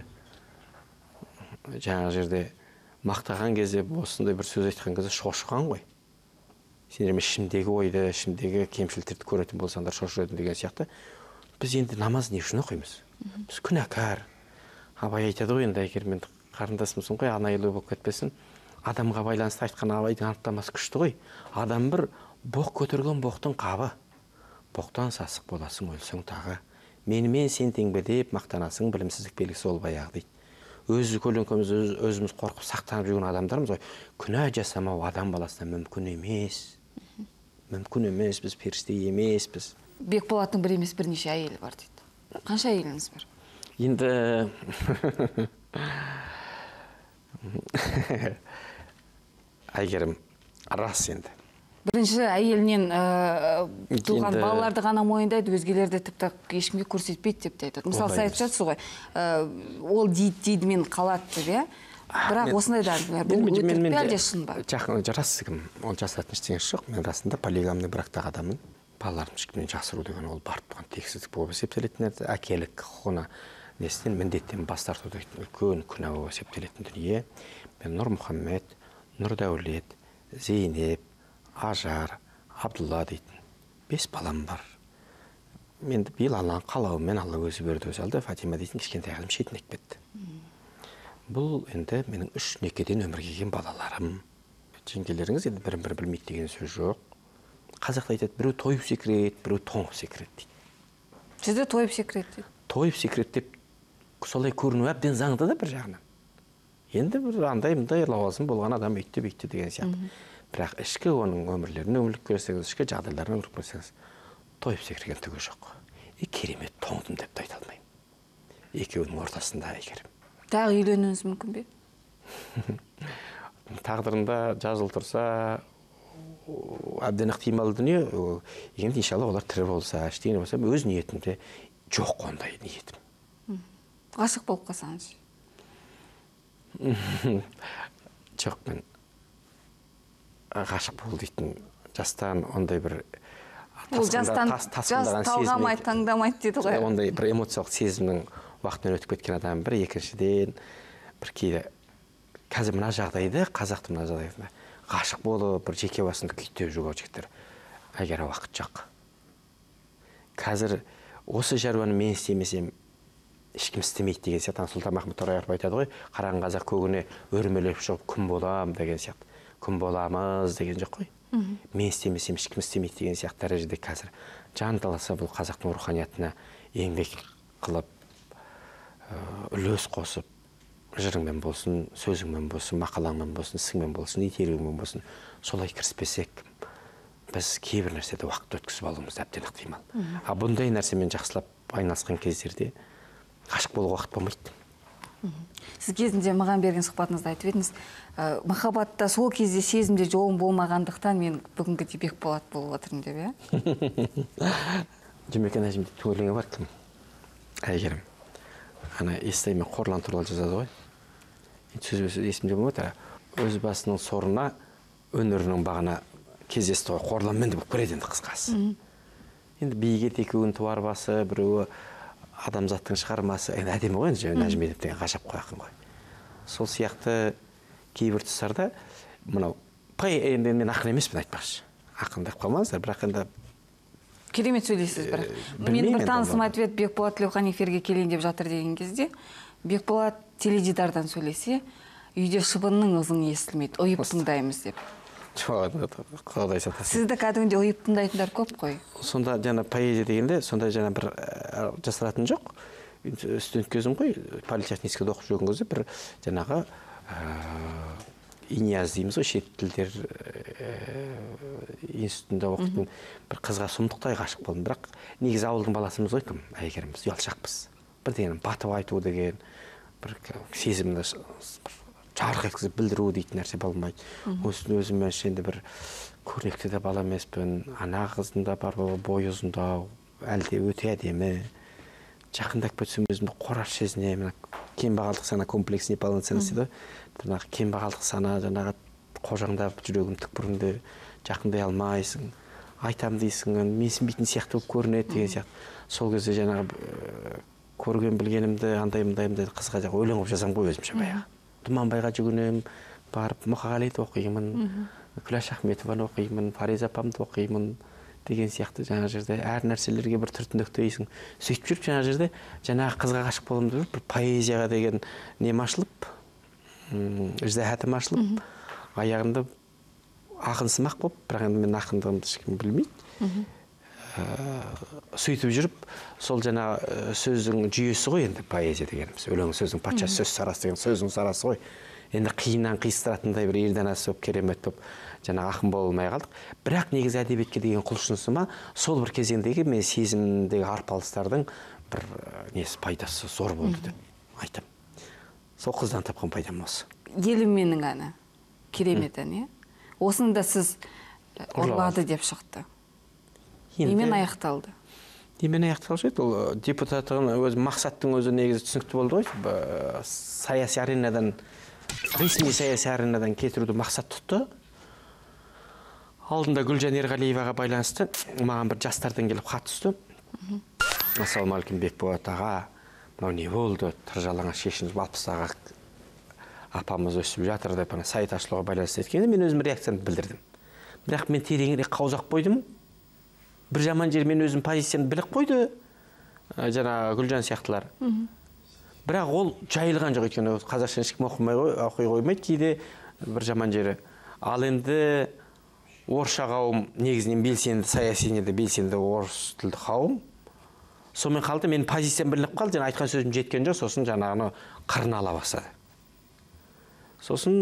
жаңа жерде мақтаған кезде осындай бір сөз айтқан кезде шошыған ғой. сендер ішімдегі ойды, ішімдегі кемшіліктерді көретін болсаңдар шошыратын деген сияқты. Біз енді намаз не үшін оқимыз? Біз күнәкар. Абай айтады ғой енді, Әйгерім, енді қарындасымсың ғой, анайылы болып кетпесін. Адамға байланысты айтқан Абайдың анықтамасы күшті ғой. Адам бір боқ көтерген боқтың қабы. Боқтан сасық боласың, өлсең тағы. Менімен сен тең бе деп мақтанасың, білімсіздік белгісі ол баяғы дейді. Өз көлеңкеміз, өз, өзіміз қорқып сақтанып жүрген адамдармыз ғой. Күнә жасамау адам баласына мүмкін емес. Мүмкін емес, біз періште емеспіз. Бекболаттың бір емес бірнеше әйелі бар дейді. Қанша әйеліңіз бар? Енді Әйгерім, рас енді. Бірінші әйелінен туған балаларды ғана мойындайды, өзгелерді тіпті ешкімге көрсетпейді деп те айтады. Мысалы, сіз айтып жатсыз ғой, ол дейді, дейді, мен қалады деп, бірақ осындай да бұл өтірік пе әлде шын ба? Рас, ол жасатын ештеңесі жоқ. Мен расында полигамный брактағы адамын. Балаларым ешкімнен жасыру деген ол барып туған тексіздік болып есептелетін нәрсе, әкелік құқығына несінен міндеттен бас тарту деген үлкен күнә болып есептелетін дүние. Мен Нұрмұхаммед, Нұрдәулет, Зейнеп, Ажар, Абдулла дейтін бес балам бар. Менді биыл Алланың қалауымен Алла өзі берді, өзі алды. Фатима дейтін кішкентай қызым шетінеп кетті. Бұл енді менің үш некеден өмірге келген балаларым. Жеңгелеріңіз енді бірін бірі білмейді деген сөз жоқ. Қазақта айтады, біреу тойып секірет, біреу тоңып секірет дейді. Сізде тойып секірет дейді? Тойып секірет деп солай көріну әбден заңды да бір жағынан. Енді бір андай мындай лауазым болған адам өйтті бүйтті деген сияқты. Бірақ ішкі оның өмірлерін өмірлік көрсеңіз, ішкі жағдайларын өмірлік көрсеңіз, тойып секірген түгі жоқ. И керемет тоңдым деп те айта алмаймын. Екеуінің ортасында Әйгерім. Тағы үйленуіңіз мүмкін бе? Тағдырында жазылып тұрса, әбден ықтимал дүние, енді иншалла олар тірі болса, ештеңе болса, өз ниетімде жоқ ондай ниетім. Ғашық болып қалсаңыз? Жоқ, мен ғашық бол дейтін жастан ондай бір ол жастан жас талғамай таңдамайды деді ғой. Ондай бір эмоциялық сезімнің уақытымен өтіп кеткен адам бір, екіншіден бір кейде қазір мына жағдайды, қазақты мына жағдайда ғашық болып бір жеке басыңды күйттеп жүрген жігіттер әгер уақыт жоқ. Қазір осы шаруаны мен істемесем ешкім істемейді деген сияқты. Сұлтанмахмұт Торайғыров айтады ғой, қараған қазақ көгіне өрмелеп шығып күн болам деген сияқты. Күн боламыз деген жоқ қой. Мен істемесем ешкім істемейді деген сияқты дәрежеде қазір жан таласа бұл қазақтың руханиятына еңбек қылып, үлес қосып, жырыңмен болсын, сөзіңмен болсын, мақалаңмен болсын, ісіңмен болсын, итеруіңмен болсын, солай кіріспесек, біз кейбір нәрседе уақыт өткізіп алуымыз әбден ықтимал. А бұндай нәрсемен жақсылап айналысқан кездерде ғашық болуға уақыт болмайды. Сіз кезінде маған берген сұхбатыңызда айтып едіңіз, махаббатта сол кезде сезімде жолым болмағандықтан мен бүгінгі Бекболат болып отырмын деп, иә? Жұмекен әжімде өлеңі бар кім? Әйгерім. Ана Естай мен Қорлан туралы жазады ғой. Сөз есімде болмайды. Өз басының сорына өнерінің бағына кездесті ғой. Қорланмен де болып көреді енді қысқасы. Енді биге текуін туар басы, біреуі адамзаттың шығармасы, енді әдемі ғой, Нәжім Едіп деген ғажап қойақын ғой. Сол сияқты кейбір тұстарда, мынау, пай, енді мен ақын емеспін айтпақшы. Ақын деп қалмаңыздар, бірақ енді... Керемет сөйлейсіз бір. Мен бір танысым айтып еді, Бекболат Тілеухан эфирге келейін деп жатыр деген кезде, Бекболат теледидардан сөйлесе, үйде шыбынның ызыңы естілмейді, ұйып тыңдаймыз деп. Құдай сатасы. Сізді кәдімгідей ұйып тыңдайтындар көп қой. Сонда жаңа поэзия дегенде, сонда жаңа бір жасыратын жоқ. Студент кезім ғой, политехническийде оқып жүрген кезде бір жаңағы инияз дейміз ғой, шет тілдер институтында оқитын бір қызға сұмдықтай ғашық болдым. Бірақ негізі ауылдың баласымыз ғой кім? Әйгеріміз, ұялшақпыз. Бір деген батып айту деген, бір сезімді жарық еткізіп білдіру дейтін нәрсе болмайды. Осыны өзімен енді бір көрнекті де бала емеспін. Ана қыздың да бар бойы ұзындау, әлде өте әдемі. Жақындап кетсем өзімді қораш сезінемін. Кембағалдық сана комплексіне балансын дейді. Жаңағы кембағалдық сана, жаңағы қожаңдап жүрегім түкпірінде жақындай алмайсың. Айтам дейсің, менсінбейтін сияқты болып көрінеді деген сияқты. Сол кезде жаңағы көрген білгенімді, андай-мындаймды қызға жаңағы өлең қылып жазам ғой өзімше баяғы. Тұманбайға жүгінем, барып Мұқағалиды оқимын, Күләш Ахметованы оқимын, Фариза апамды оқимын деген сияқты жаңа жерде әр нәрселерге бір түртіндік дейсің. Сөйтіп жүріп жаңа жерде жаңағы қызға ғашық болдым деп бір поэзияға деген нем ашылып, ыждахатым ашылып, аяғында ақынсымақ болып, бірақ енді мен ақындығымды ешкім білмейді. Сөйтіп жүріп, сол жаңа сөздің жүйесі ғой енді поэзия дегеніміз. Өлең сөздің патша, сөз сарасы деген сөздің сарасы ғой. Енді қиыннан қиыстыратындай бір ерданасы болып, керемет болып, жаңа ақын бола алмай қалдық. Бірақ негізі әдебиетке деген құлшынысыма сол бір кезеңдегі мен сезімдегі арпалыстардың бір несі пайдасы зор болды деп айтам. Сол қыздан тапқан пайдам осы. Елім менің әні. Керемет ән, иә? Осында сіз ұрлады деп шықты. Немен аяқталды? Немен аяқталды? Ол депутаттығын өз мақсаттың өзі негізі түсінікті болды ғой. Саяси аренадан, ресми саяси аренадан кетіруді мақсат тұтты. Алдында Гүлжан Ерғалиеваға байланысты маған бір жастардан келіп хат түсті. Ассалаумағалейкум Бекболат аға, мынау не болды? Тыржалаңа шешініп алпыстағы апамыз өсіп жатыр деп сайт ашылуға байланысты еткенде мен өзім реакциямды білдірдім. Бірақ мен тереңірек қаузап қойдым. Бір жаман жер мен өзім позициямды біліп қойды. Жаңа Гүлжан сияқтылар. Бірақ ол жайылған жоқ екен. Қазақша ешкім оқымай оқи қоймайды кейде бір жаман жері. Ал енді орысша қауым негізінен белсенді саяси неде белсенді орыс тілді қауым. Сонымен қалды менің позициям білініп қалды. Жаңа айтқан сөзім жеткен жоқ, сосын жаңағыны қырына ала бастады. Сосын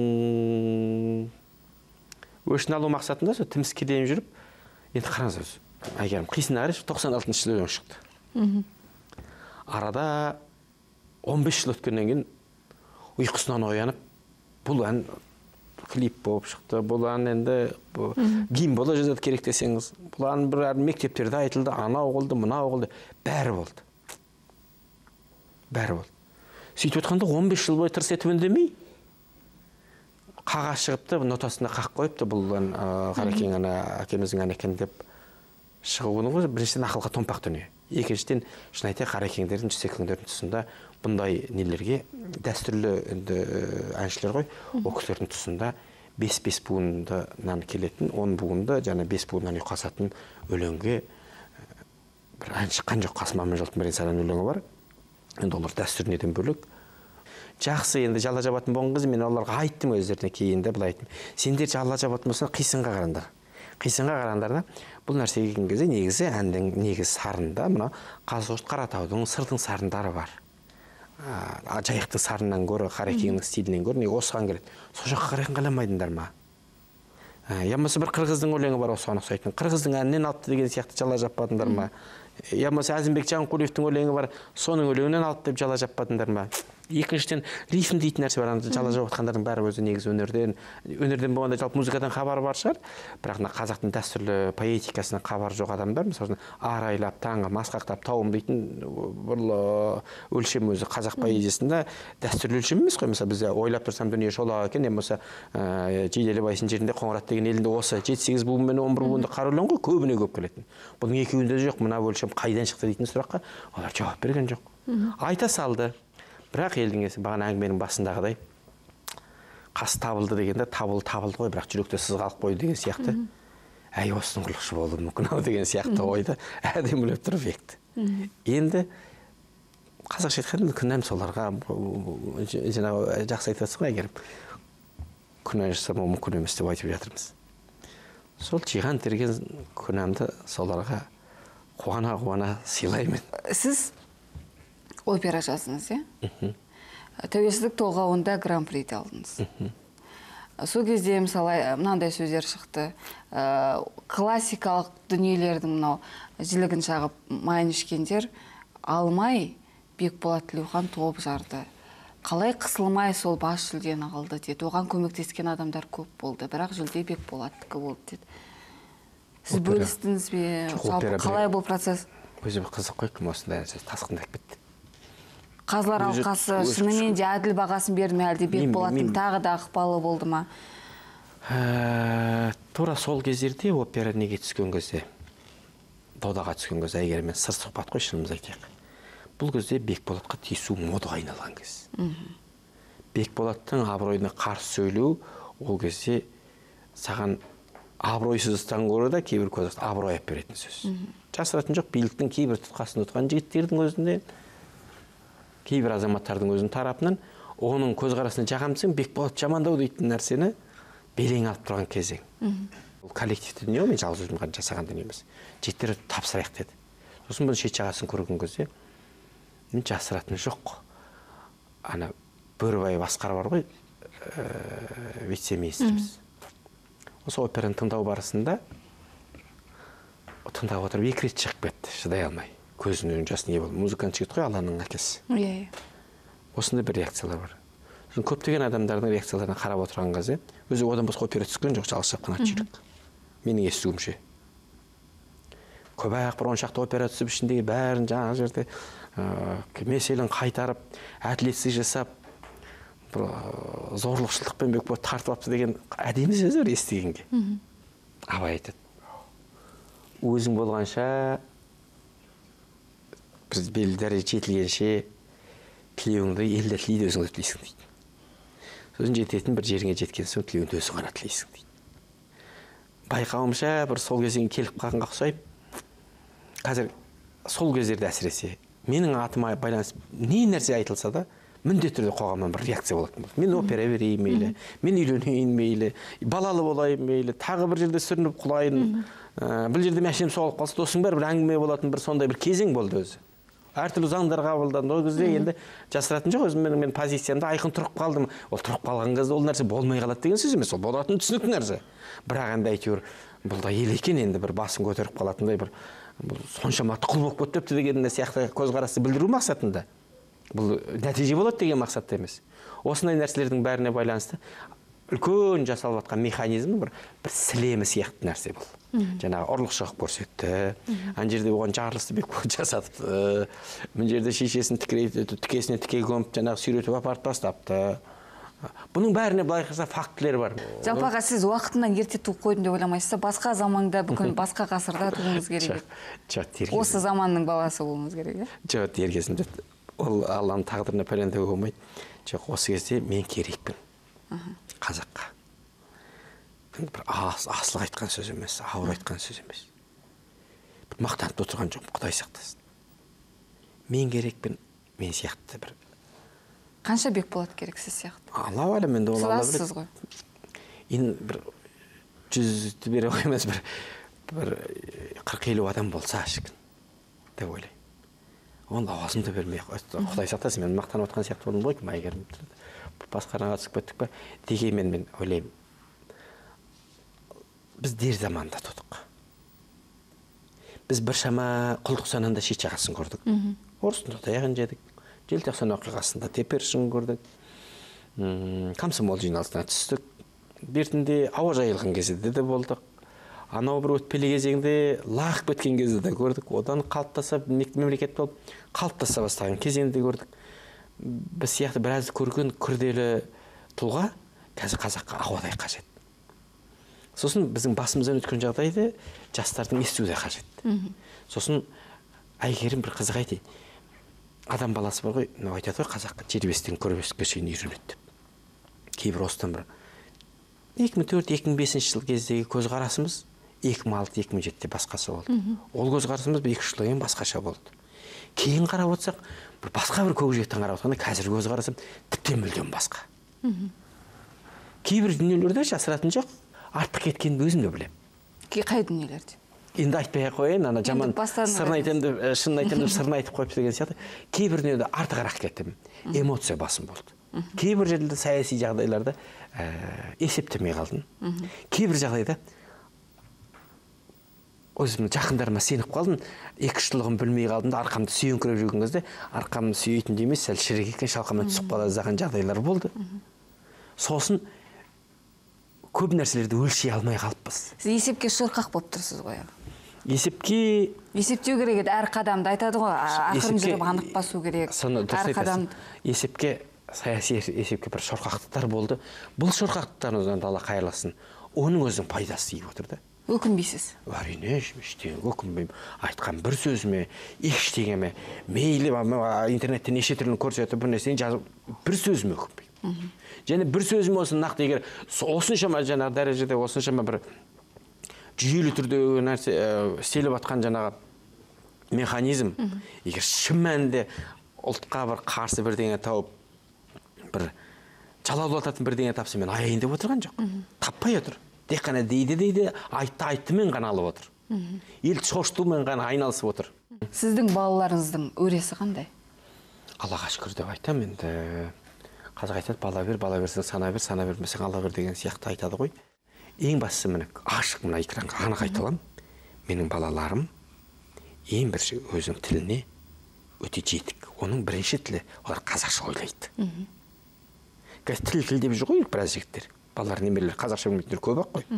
өшін алу мақсатында сол тіміскеден жүріп, енді қараңыз, әйгерім қисына қарай тоқсан алтыншы жылы өлең шықты. Арада он бес жыл өткеннен кейін ұйқысынан оянып, бұл ән клип болып шықты, бұл ән енді гимн бола жазады керек десеңіз, бұл ән бір мектептерде айтылды, анау болды, мынау болды, бәрі болды. Бәрі болды. Сөйтіп өткенде он бес жыл бойы тырс етіп үндемей, қағаз шығыпты, нотасында қақ қойыпты, бұл Қарекең ана әкеміздің әні екен деп шығуының өзі біріншіден ақылға томпақ дүние. Екіншіден, шын айтайық, Қарекеңдердің, Жүсекеңдердің тұсында бұндай нелерге дәстүрлі әншілер ғой, ол кісілердің тұсында бес-бес буындан келетін, он буынды, жаңа бес буыннан ұйқасатын өлеңге бір ән шыққан жоқ. Қасым Аманжоловтың Бірен Саран өлеңі бар. Енді олар дәстүрінен бөлек. Жақсы, енді жала жабатын болған қыз, мен оларға айттым өздеріне кейінде, бұл айттым. Сендер жала жабатын болсаң, қисынға қараңдар. Қисынға қараңдар да, бұл нәрсеге келген кезде негізі әндің негіз сарында, мына Қазығұрт Қаратаудың сырдың сарындары бар. Жайықтың сарынан көрі, Қарекеңнің стилінен көрі, неге осыған келеді. Сол жаққа қарайын қаламайдыңдар ма? Ямасы бір қырғыздың өлеңі бар осыған ұқсайтын. Қырғыздың әнінен алыпты деген сияқты жала жаппадыңдар ма? Ямасы Әзімбек Жанқұлиевтің өлеңі бар, соның өлеңінен алып деп жала жаппадыңдар ма? Екіншіден рифм дейтін нәрсе бар. Жала жауып жатқандардың бәрі өзі негізі өнерден, өнерден болғанда жалпы музыкадан хабары бар шығар. Бірақ қазақтың дәстүрлі поэтикасынан хабары жоқ адамдар, мысалы арайлап, таңға масқақтап, тауым дейтін бір өлшем өзі қазақ поэзиясында дәстүрлі өлшем емес қой. Мысалы бізде ойлап тұрсам дүние шолақ екен, болса Жиделі Байсын жерінде Қоңырат деген елінде осы жеті сегіз буын мен он бір буынды қара өлең ғой, көбіне көп келетін. Бұның екеуінде жоқ, мына өлшем қайдан шықты дейтін сұраққа олар жауап берген жоқ. Айта салды. Бірақ елдің есі баған әңгіменің басындағыдай қас табылды дегенде табыл табылды ғой, бірақ жүректе сыз қалып қойды деген сияқты. Әй, осының құлықшы болуы мүмкін ау деген сияқты ойды әдемілеп тұрып екті. Енді қазақша айтқанда күнәм соларға, жаңағы жақсы айтасыз ғой, әйгерім күнә жасамау мүмкін емес деп айтып жатырмыз. Сол жиған терген күнәмді соларға қуана-қуана сыйлаймын. Сіз опера жаздыңыз, е? Тәуелсіздік толғауында гран-приді алдыңыз. Сол кезде, мысалы, мынандай сөздер шықты. Классикалық дүниелердің мынау жілігін шағып майын ішкендер алмай Бекболат Тілеухан топ жарды. Қалай қысылмай сол бас жүлдені алды деді. Оған көмектескен адамдар көп болды, бірақ жүлде Бекболаттікі болды деді. Сіз бөлістіңіз бе? Қалай бұл процесс? Өзі бір қызық қой, кім осындай тасқындап кетті. Қазылар алқасы шынымен де әділ бағасын берді ме, әлде Бекболаттың тағы да ықпалы болды ма? Тура сол кездерде опера неге түскен кезде, додаға түскен кезде, әйгерім мен сыр сұхбат қой, шынымыз айтайық. Бұл кезде Бекболатқа тиісу модаға айналған кез. Бекболаттың абыройына қарсы сөйлеу ол кезде саған абыройсыздықтан гөрі да кейбір көз абырой алып беретін сөз. Жасыратын жоқ, биліктің кейбір тұтқасын тұтқан жігіттердің өзінен, кейбір азаматтардың өзінің тарапынан оның көзқарасына жағамсың, Бекболат жамандау дейтін нәрсені белең алып тұрған кезең. Ол коллективті дүние, мен жалғыз өзім ғана жасаған дүние емес. Жігіттер тапсырайық деді. Сосын бұны шет жағасын көрген кезде мен жасыратын жоқ. Ана Бөрібай Басқар бар ғой, вице-министріміз. Осы операны тыңдау барысында тыңдап отырып екі рет шығып кетті, шыдай алмай. Көзінің жасы не болды? Музыкант жігіт қой, Алланың әкесі. Иә. Осындай бір реакциялар бар. Көптеген адамдардың реакцияларына қарап отырған кезде, өзі одан басқа опера түскен жоқ, жалғыз шапқан ат жүйрік. Менің естуімше. Көп ақ бір он шақты опера түсіп, ішіндегі бәрін жаңағы жерде меселін қайтарып, әділетсіз жасап, бір зорлықшылдықпен Бекболат тартып апты деген әдемі сөздер естігенге. Абай айтады. Өзің болғанша, біз белгілі дәреже жетілгенше, тілеуіңді елді тілейді, өзіңді тілейсің дейді. Сөзін жететін бір жеріңе жеткен соң тілеуіңді өзің ғана тілейсің дейді. Байқауымша бір сол кезеңге келіп қалғанға ұқсайып, қазір сол кездерде әсіресе менің атыма байланысты не нәрсе айтылса да, міндетті түрде қоғамнан бір реакция болатын болды. Мен опера берейін мейлі, мен үйленейін мейлі, балалы болайын мейлі, тағы бір жерде сүрініп құлайын, бір жерде мәшинем соғылып қалса, досың бәрі бір әңгіме болатын бір сондай бір кезең болды өзі. Әртүрлі заңдар қабылданды. Ол кезде енді жасыратын жоқ, өзім мен позициямда айқын тұрып қалдым. Ол тұрып қалған кезде ол нәрсе болмай қалады деген сөз емес, ол болатын түсінікті нәрсе. Бірақ енді әйтеуір бұл да ел екен, енді бір басын көтеріп қалатындай бір соншама құл болып кетіпті деген сияқты көзқарасты білдіру мақсатында. Бұл нәтиже болады деген мақсатта емес. Осындай нәрселердің бәріне байланысты үлкен жасалып жатқан механизм бір бір сілемі сияқты нәрсе бұл. Жаңағы ұрлық шығып көрсетті. Ана жерде оған жарылысты Бекболат жасатыпты. Мына жерде шешесін тікесіне тіке көміп, жаңағы сүйретіп апарып тастапты. Бұның бәріне былай қараса фактілер бар. Жалпы аға, сіз уақытынан ерте туып қойдым деп ойламайсыз, басқа заманда, бүкіл басқа ғасырда туғыңыз керек. Жоқ, осы заманның баласы болуыңыз керек, е? Жоқ, дер кезінде ол Алланың тағдырына пәлендеуге болмайды. Жоқ, осы кезде мен керекпін қазаққа. Бір асылық айтқан сөз емес, ауыр айтқан сөз емес. Бір мақтанып отырған жоқ, Құдай сақтасын. Мен керекпін, мен сияқты бір. Қанша Бекболат керек сіз сияқты? Алла әлем, енді ол Алла біледі. Сіз ғой. Енді бір жүзді бере қоймас, бір қырық елу адам болса ашықын, деп ойлаймын. Оны лауазымды бермей, Құдай сақтасын, мен мақтанып отқан сияқты болдым ғой, кім әйгерім. Басқараға түсіп кеттік па? Дегенмен мен ойлаймын. Біз дер заманда тудық. Біз бір шама құлдық санында шет жағасын көрдік. Орыстың таяғын жедік. Желтоқсан оқиғасында теперішін көрдік. Комсомол жиналысына түстік. Бертінде ауа жайылған кезінде де болдық. Анау бір өтпелі кезеңде лағып кеткен кезде де көрдік. Одан қалыптаса, мемлекет болып қалыптаса бастаған кезеңде көрдік. Біз сияқты біраз көрген күрделі тұлға қазір қазаққа ауадай қажет. Сосын біздің басымыздан өткен жағдайды жастардың естуі де қажет. Сосын әйгерім бір қызық айтайын. Адам баласы бар ғой, айтады ғой қазаққа жербестен көрбестікке шейін үйренеді деп. Кейбір осыдан бір екі мың төрт екі мың бесінші жыл кездегі көзқарасымыз екі мың алты екі мың жетіде басқасы болды. Ол көзқарасымыз бір екі жылдан кейін басқаша болды. Кейін қарап отырсақ, бір басқа бір көкжиектен қарап отырғанда қазір көзқарасым тіптен мүлдем басқа. Кейбір дүниелерде жасыратын жоқ, артық кеткенін өзім де білемін. Қай дүниелерде? Енді айтпай ақ қояйын, ана жаман сырын айтамын деп, шынын айтамын деп сырын айтып қойып деген сияқты. Кейбір дүниеде артығырақ кеттім. Эмоция басым болды. Кейбір жерде саяси жағдайларда есептемей қалдым. Кейбір жағдайда өзімнің жақындарыма сеніп қалдым, екі жылығын білмей қалдым да арқамды сүйеңкіреп жүрген кезде арқамды сүйейтін емес, сәл шірік екен шалқамнан түсіп қала жаздаған жағдайлар болды. Сосын көп нәрселерді өлшей алмай қалыппыз. Сіз есепке шорқақ болып тұрсыз ғой. Есепке есептеу керек еді, әр қадамды айтады ғой, ақырын жүріп анық басу керек. Әр қадам есепке, саяси есепке бір шорқақтықтар болды. Бұл шорқақтықтарымыздан Алла қайырласын. Оның өзінің пайдасы тиіп отырды. Өкінбейсіз? Әрине, ештеңе өкінбеймін. Айтқан бір сөзіме, ештеңеме, мейлі интернетте неше түрлі көрсетіп бір нәрсені жазып, бір сөзіме өкінбеймін. Және бір сөзім болсын нақты егер осыншама жаңағы дәрежеде осыншама бір жүйелі түрде нәрсе істеліп жатқан жаңағы механизм егер шын мәнінде ұлтқа бір қарсы бірдеңе тауып бір жалаулататын бірдеңе тапса мен аяйын деп отырған жоқ. Таппай отыр. Тек қана дейді дейді, айтты айттымен ғана алып отыр. Ел шошытумен ғана айналысып отыр. Сіздің балаларыңыздың өресі қандай? Аллаға шүкір деп айтамын енді. Қазақ айтады, бала бер, бала берсең сана бер, сана бермесең алла бер деген сияқты айтады ғой. Ең бастысы міне ашық мына экранға анық айта аламын. Менің балаларым ең бірінші өзінің тіліне өте жетік. Оның бірінші тілі олар қазақша ойлайды. Тіл тіл деп жүр ғой біраз жігіттер. Балалар немерелер қазақша білмейтіндер көп ақ қой.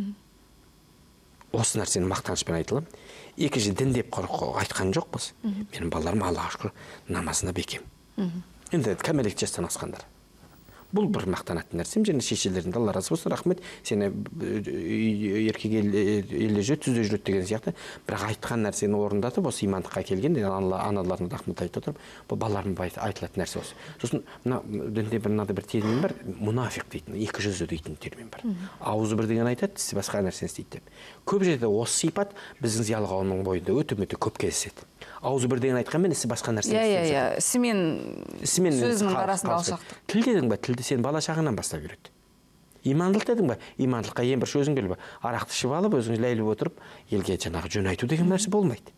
Осы нәрсені мақтанышпен айта аламын. Екінші дін деп айтқан жоқпыз. Менің балаларым Аллаға шүкір намазына бекем. Енді кәмелет жастан асқандар. Бұл бір мақтанатын нәрсем, және шешелерінде Алла разы болсын, рахмет, сені еркек елде жүреді, түзде жүреді деген сияқты. Бірақ айтқан нәрсені орындатып, осы имандыққа келген, аналарына рахмет айтып отырып, бұл балаларым айтылатын нәрсе осы. Сосын дінде бір мынандай бір термин бар, мұнафиқ дейтін, екі жүзді дейтін термин бар. Аузы бір деген айтады, тісі басқа нәрсені істейді деп. Көп жерде осы сипат біздің зиялы қауымның бойында өте-мөте көп кездеседі. Аузы бір деген айтқанмен ісі басқа нәрсені істейді. Иә, иә, ісімен сөзінің арасында алшақтық. Тіл дедің ба, тілді сен бала шағыңнан бастап үйрет. Имандылық дедің ба, имандылыққа ең бір сөзің келіп, арақты ішіп алып, өзіңіз ләйліп отырып, елге жаңағы жөн айту деген нәрсе болмайды.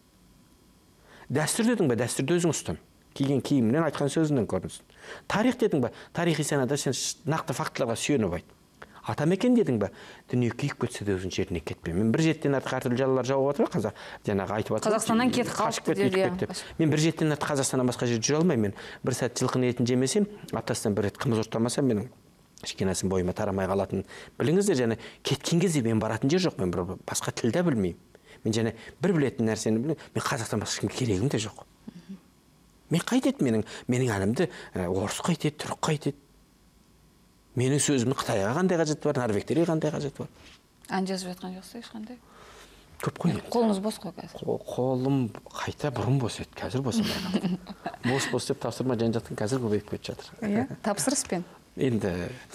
Дәстүр дедің ба, дәстүрді өзің ұстан. Киген киімінен, айтқан сөзінен көрінсін. Тарих дедің ба, тарихи санада сен нақты фактыларға сүйеніп айт. Атамекен дедің ба, дүние күйіп кетсе де өзің жеріне кетпе. Мен бір жеттен артық әртүрлі жалалар жауып отыр, қазақ жаңағы айтып отыр. Қазақстаннан кетіп қалыпты деп. Мен бір жеттен артық Қазақстаннан басқа жер жүре алмаймын. Бір сәт жылқының етін жемесем, аптасынан бір рет қымыз ұрттамасам, менің кішкенесім бойыма тарамай қалатын. Біліңіздер, және кеткен кезде мен баратын жер жоқ, мен бір басқа тілді білмеймін. Мен және бір білетін нәрсені білмеймін. Мен Қазақстан басқа ешкімге керегім де жоқ. Мен қайтеді менің менің әнімді орыс қайтеді, түрік қайтеді. Менің сөзімнің Қытайға қандай қажеті бар, норвегтерге қандай қажеті бар. Ән жазып жатқан жоқсыз ешқандай? Көп қой. Қолыңыз бос қой қазір. Қолым қайта бұрын бос еді, қазір бос емес. Бос-бос деп тапсырма жан жатқан қазір көбейіп кетіп жатыр. Иә, тапсырыспен. Енді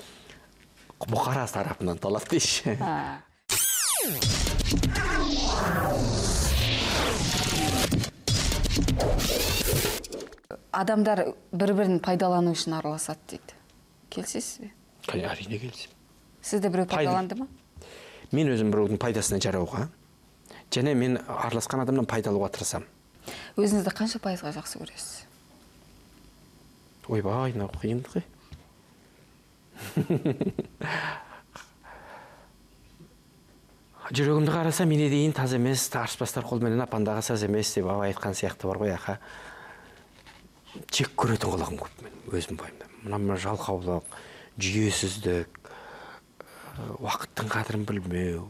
бұқара тарапынан талап дейші. Адамдар бір-бірін пайдалану үшін араласады дейді. Келсесіз бе? Әрине келсем. Сізді біреу пайдаланды ма? Мен өзім біреудің пайдасына жарауға, және мен араласқан адамнан пайдалуға тырысамын. Өзіңізді қанша пайызға жақсы көресіз? Ойбай, мынау қиындық қой. Жүрегімді қараса, мене дейін таз емес, аршпастар қолменен апандағы саз емес деп Абай айтқан сияқты бар ғой, аха. Чек көретін құлағым көп мен, өзім бойымда. Мына жалқаулық, жүйесіздік, уақыттың қадірін білмеу,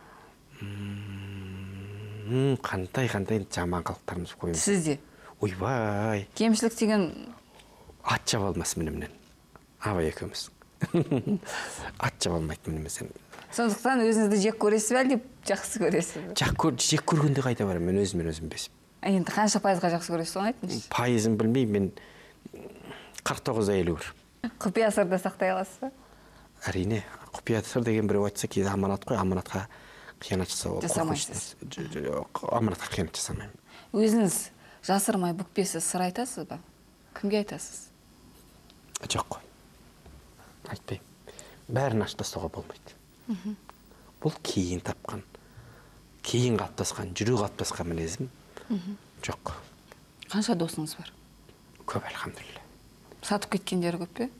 қандай-қандай жаман қылықтарымыз қоймыз. Сізде? Ойбай. Кемшілік деген... Ат жаба алмас мінімнен. Абай екеуміз. Ат жаба алмайды мінімізден. Сондықтан өзіңізді жек көресіз бе, деп жақсы көресіз бе? Жек көргенде қайда барам, мен өзімен өзім бесіп. Енді қанша пайызға жақсы көресіз, соны айтыңызшы? Пайызын білмей, мен қырық тоғызда елу бір. Құпия сырды сақтай аласыз ба? Әрине, құпия сыр деген біреу айтса, кейде аманат қой, аманатқа қиянат жасау. Жасамайсыз. Аманатқа қиянат жасамаймын. Өзіңіз жасырмай бүкпесіз сыр айтасыз ба? Кімге айтасыз? Жоқ қой. Айтпаймын. Бәрін ашып тастауға болмайды. Бұл кейін тапқан, кейін қалыптасқан, жүрек қалыптасқан мінезім. Жоқ. Қанша досыңыз бар? Көп, әлхамдулилля. Сатып кеткендері көп пе?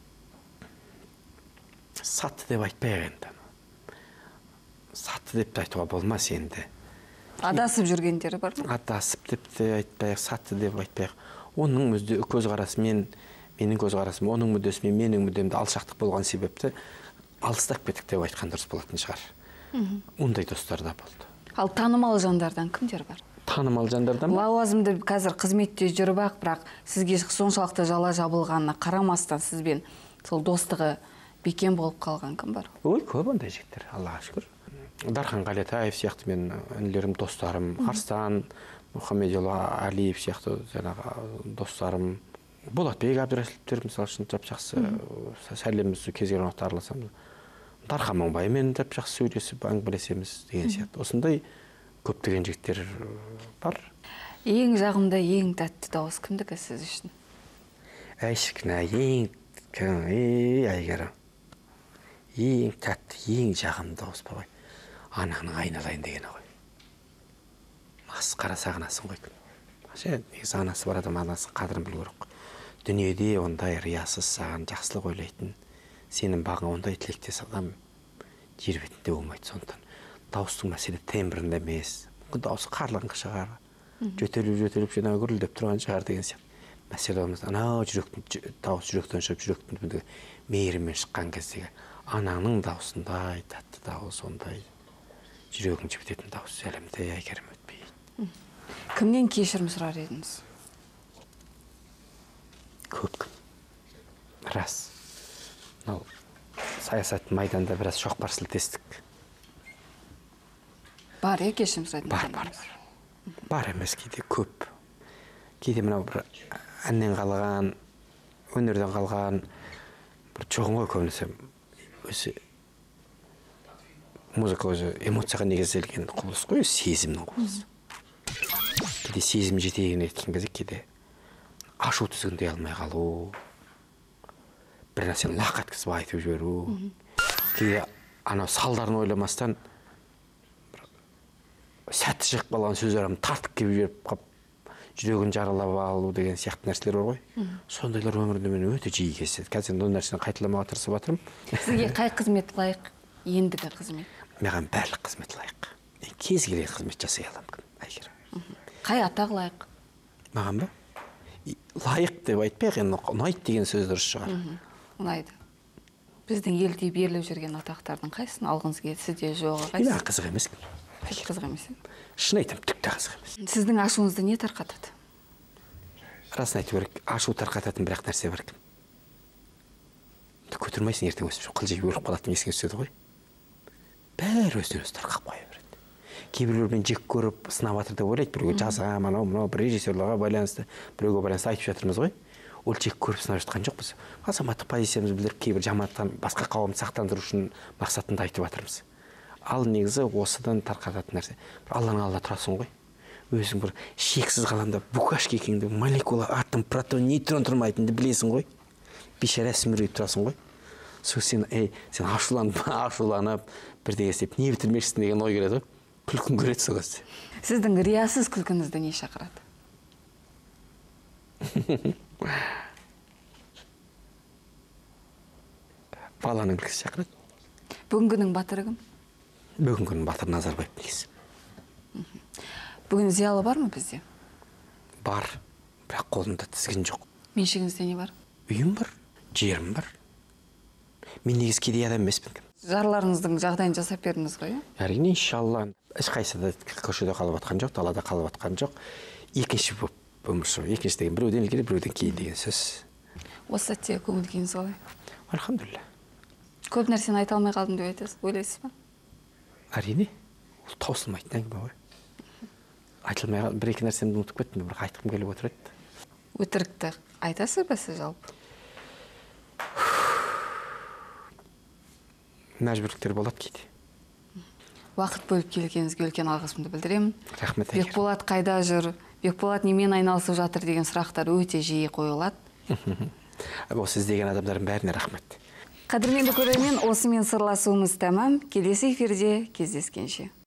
Сатты деп айтпай енді. Сатты деп айтуға болмас енді. Адасып жүргендері бар ма? Адасып деп те айтпайық, сатты деп айтпайық. Оның көзқарасымен, менің көзқарасым, оның мүддесімен менің мүддемді алшақтық болған себепті алыстап кеттік деп айтқан дұрыс болатын шығар. Ондай достар да болды. Ал танымал жандардан кімдер бар? Танымал жандардан ба? Лауазымды қазір қызметте жүріп ақ, бірақ сізге соншалықты жала жабылғанына қарамастан сізбен сол достығы бекем болып қалған кім бар? Ой, көп ондай жігіттер, Аллаға шүкір. Дархан Қалетаев сияқты мен інілерім, достарым, Арстан, Мұхаммедұлы Алиев сияқты жаңағы достарым, Болатбек Әбдірәсіловтер мысалы үшін жап жақсы сәлемімізді кез келген уақытта араласамыз. Дархан Мыңбаймен жап жақсы сөйлесіп әңгімелесеміз деген сияқты. Осындай көптеген жігіттер бар. Ең жағымды, ең тәтті дауыс кімдікі сіз үшін? Әй шіркін, ең кім, ей Әйгерім. Ең тәтті, ең жағымды дауыс бабай. Анаңның айналайын дегені ғой. Масқара сағынасың ғой күн. Негізі анасы бар адам анасы қадірін білу керек. Дүниеде ондай риясыз саған жақсылық ойлайтын, сенің бағың ондай тілектес адам жер бетінде болмайды. Сондықтан дауыстың мәселе тембрінде емес. Дауысы қарлығын шығар. Жөтеліп-жөтеліп жаңа гүрілдеп тұрған шығар деген сияқты. Мәселе болмаса, анау жүректің дауыс жүректен шығып, жүректің мейірімен шыққан кездегі анаңның дауысындай тәтті дауыс, ондай жүрегің жібітетін дауыс әлемде Әйгерім өтпейді. Кімнен кешірім сұрар едіңіз? Көп кім. Рас. Мынау саясат майданда біраз шоқпар сілтестік. Бар, е, кешірім сұрайтын? Бар, бар, бар. Бар емес, кейде көп. Кейде мынау бір әннен қалған, өнерден қалған, бір жоғын ғой көбінесе. Өзі музыка өзі эмоцияға негізделген құбылыс қой, сезімнің құбылысы. Кейде сезім жетегіне еткен кезде кейде ашу тізгіндей алмай қалу, бір нәрсені лақ еткізіп айтып жіберу, кейде анау салдарын ойламастан сәтті шығып қалған сөздерім тартып келіп жіберіп қап жүрегін жаралап алу деген сияқты нәрселер бар ғой. Сондайлар өмірімде мен өте жиі кездеседі. Қазір ол нәрсені қайталамауға тырысып жатырмын. Сізге қай қызмет лайық? Ендігі қызмет? Маған барлық қызмет лайық. Мен кез келген қызмет жасай аламын, Әйгерім. Қай атақ лайық? Маған ба? Лайық деп айтпайық, енді ұнайды деген сөз дұрыс шығар. Ұнайды. Біздің елде беріліп жүрген атақтардың қайсысын алғыңыз келеді? Сізде жоғы қайсысы? Мен қызық емес. Қызық емес. Шын айтамын, түк те қызық емес. Сіздің ашуыңызды не тарқатады? Расын айту керек, ашу тарқататын бірақ нәрсе бар кім. Көтермейсің, ертең өсіп қылжиып өліп қалатын есіңе түседі ғой. Бәрі өзінен өзі тарқап қоя береді. Кейбіреулермен жек көріп сынап жатыр деп ойлайды, біреуге жазам, анау мынау бір режиссерларға байланысты, біреуге байланысты айтып жатырмыз ғой. Ол жек көріп сынап жатқан жоқпыз. Азаматтық позициямызды білдіріп, кейбір жамандықтан басқа қауымды сақтандыру үшін мақсатында айтып жатырмыз. Ал негізі осыдан тарқататын нәрсе. Алланың алдында тұрасың ғой. Өзің бір шексіз ғаламда букашка екеніңді, молекула, атом, протон, нейтрон тұрмайтыныңды білесің ғой. Бейшара сүмірейіп тұрасың ғой. Сол сен, ей, сен ашуланып, ашуланып, бірдеңе істеп, не бітірмекшісің деген ой келеді ғой. Күлкің көреді сол кезде. Сіздің риясыз күлкіңізді не шақырады? Баланың күлкісі шақырады. Бүгінгінің батыры кім? Бүгінгінің батыры Назарбаев негізі. Бүгін зиялы бар ма бізде? Бар, бірақ қолымда тізгін жоқ. Меншігіңізде не бар? Үйім бар, жерім бар. Мен негізі кедей адам емеспін. Жарларыңыздың жағдайын жасап бердіңіз ғой? Әрине, иншалла. Ешқайсыда көшеде қалып жатқан жоқ, далада қалып жатқан жоқ. Екінші болып өмір сүру. Екінші деген біреуден ілгері, біреуден кейін деген сөз. Осы сәтте көңіл күйіңіз қалай? Альхамдулилля. Көп нәрсені айта алмай қалдым деп айтасыз, ойлайсыз ба? Әрине, ол таусылмайтын әңгіме ғой. Айтылмай қалған бір екі нәрсені ұмытып кеттім, бірақ айтқым келіп отыр еді. Өтірікті айтасыз ба сіз жалпы? Мәжбүрліктер болады кейде. Уақыт бөліп келгеніңізге үлкен алғысымды білдіремін. Рахмет, Әйгерім. Бекболат қайда жүр? Бекболат немен айналысып жатыр деген сұрақтар өте жиі қойылады. Осы іздеген адамдардың бәріне рахмет. Қадірменді көрермен, осымен сырласуымыз тәмам. Келесі эфирде кездескенше.